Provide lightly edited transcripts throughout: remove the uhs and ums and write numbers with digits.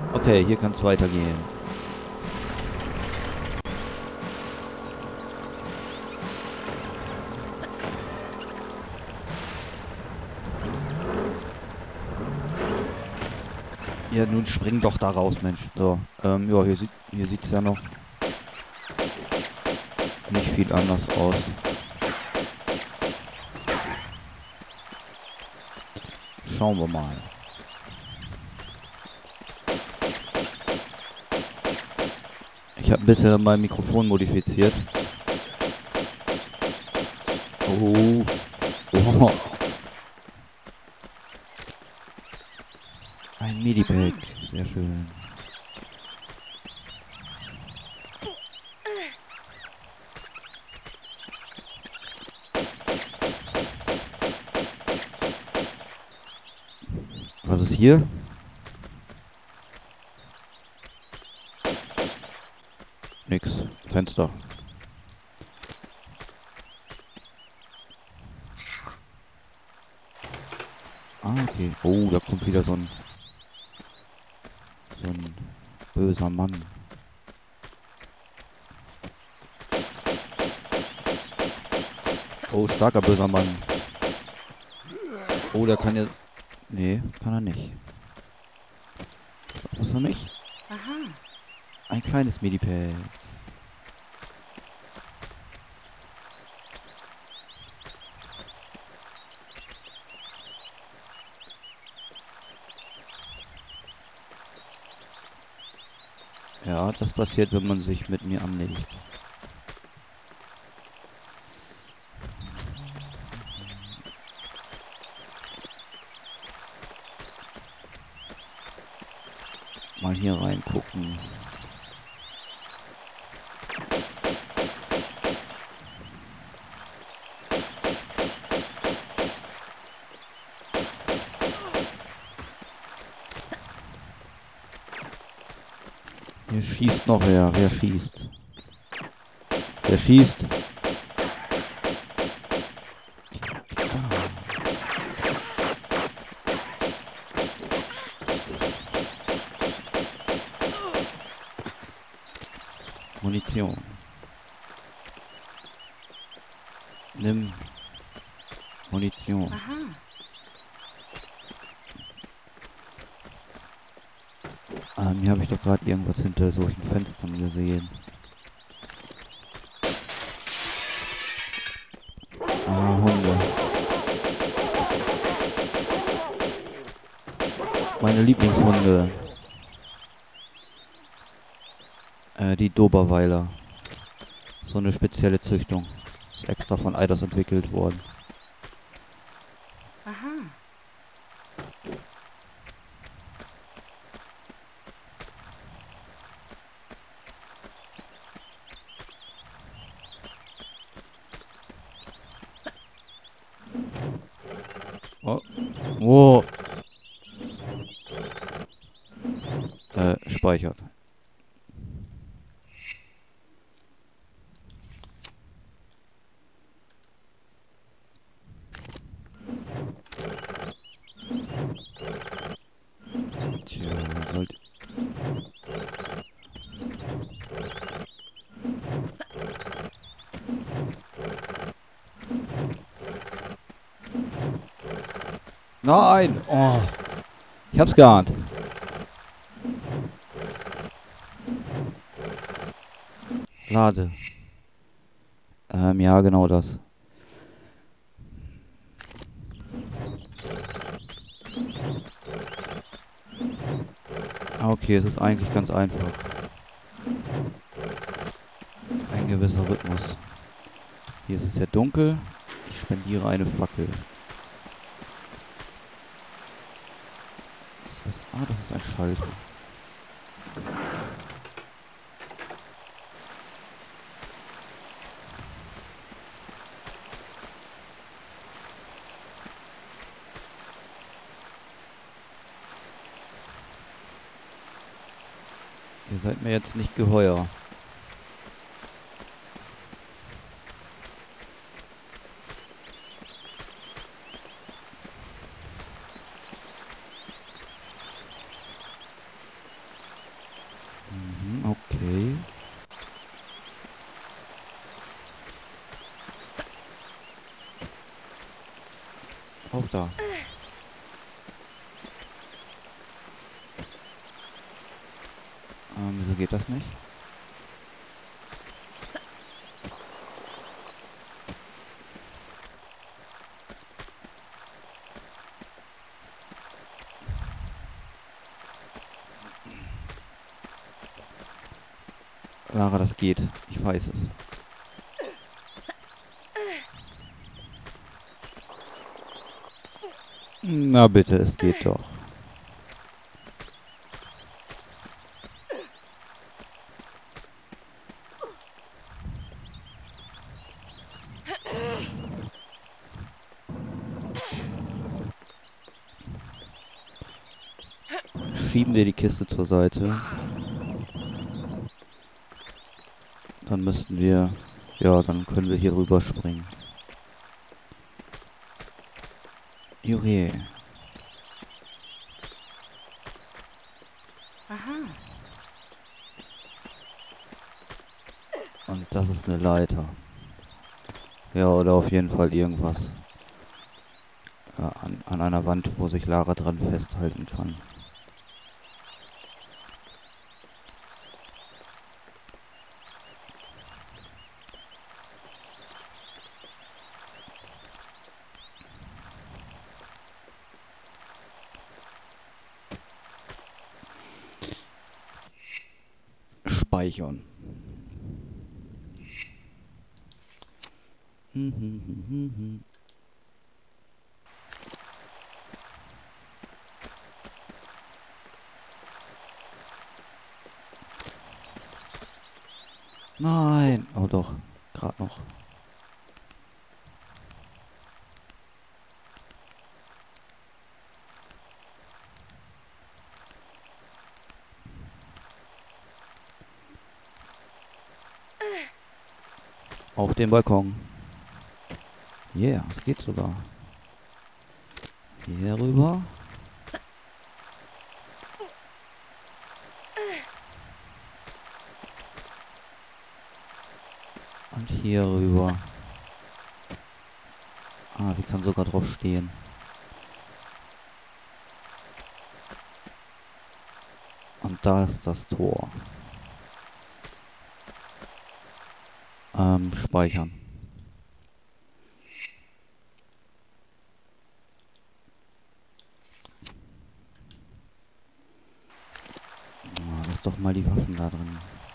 Okay, hier kann es weitergehen. Ja, nun spring doch da raus, Mensch. So, ja, hier sieht's ja noch nicht viel anders aus. Schauen wir mal. Ich habe ein bisschen mein Mikrofon modifiziert. Oh. Oh. Ein Medibag. Sehr schön. Was ist hier? Nix. Fenster. Ah, okay. Oh, da kommt wieder so ein böser Mann. Oh, starker böser Mann. Oh, der kann ja... Nee, kann er nicht. Ist auch was für mich? Aha. Ein kleines Medipad. Ja, das passiert, wenn man sich mit mir anlegt. Mal hier reingucken. Hier schießt noch wer. Wer schießt? Wer schießt? Da. Munition. Nimm Munition. Aha. Hier habe ich doch gerade irgendwas hinter solchen Fenstern gesehen. Ah, Hunde. Meine Lieblingshunde. Die Doberweiler. So eine spezielle Züchtung. Ist extra von Eidos entwickelt worden. Aha. Oh. Oh. Speichert. Tja, sollte... Nein! Oh. Ich hab's geahnt. Lade. Ja, genau das. Okay, es ist eigentlich ganz einfach. Ein gewisser Rhythmus. Hier ist es sehr dunkel. Ich spendiere eine Fackel. Ah, das ist ein Schalter. Ihr seid mir jetzt nicht geheuer. da. Wieso geht das nicht? Lara, das geht. Ich weiß es. Na bitte, es geht doch. Schieben wir die Kiste zur Seite. Dann müssten wir... Ja, dann können wir hier rüber springen. Jure. Aha. Und das ist eine Leiter. Ja, oder auf jeden Fall irgendwas. Ja, an einer Wand, wo sich Lara dran festhalten kann. Speichern. Nein. Oh doch. Gerade noch. Auf den Balkon. Yeah, es geht sogar. Hier rüber. Und hier rüber. Ah, sie kann sogar drauf stehen. Und da ist das Tor. Speichern. Ah, lass doch mal die Waffen da drin.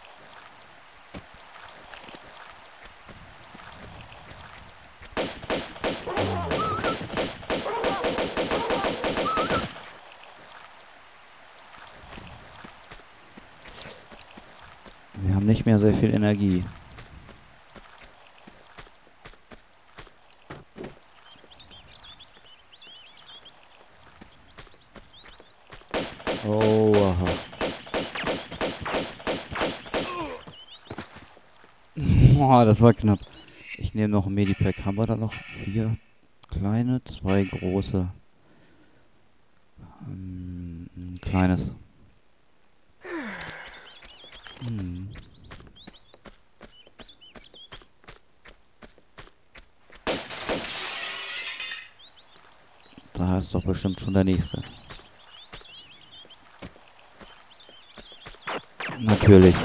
Wir haben nicht mehr sehr viel Energie. Oh, aha. Boah, das war knapp. Ich nehme noch ein Medipack. Haben wir da noch 4 kleine, 2 große? Ein kleines. Da ist doch bestimmt schon der nächste. Natürlich.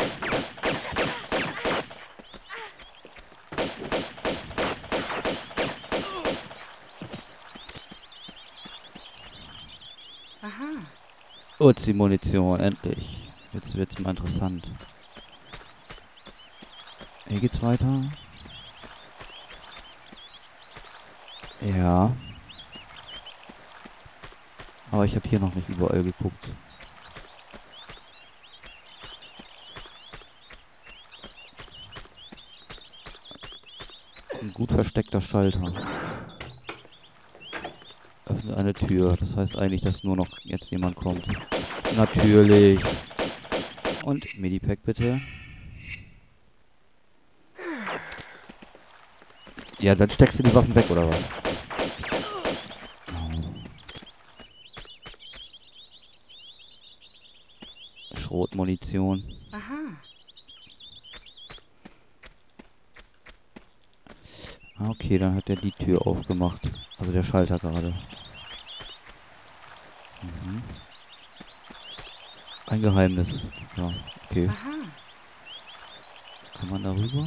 Aha. Uzi-Munition, endlich. Jetzt wird's mal interessant. Hier geht's weiter. Ja. Aber ich habe hier noch nicht überall geguckt. Ein gut versteckter Schalter. Öffnet eine Tür. Das heißt eigentlich, dass nur noch jetzt jemand kommt. Natürlich. Und Medipack bitte. Ja, dann steckst du die Waffen weg, oder was? Schrotmunition. Aha. Okay, dann hat er die Tür aufgemacht. Also der Schalter gerade. Mhm. Ein Geheimnis. Ja, okay. Aha. Kann man darüber?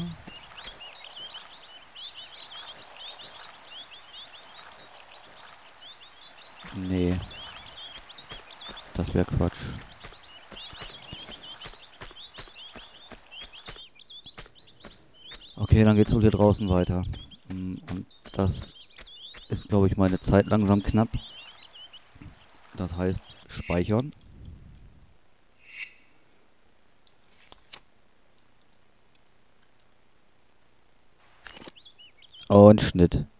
Nee, das wäre Quatsch. Okay, dann geht's wohl hier draußen weiter. Und das ist, glaube ich, meine Zeit langsam knapp. Das heißt, speichern. Und Schnitt.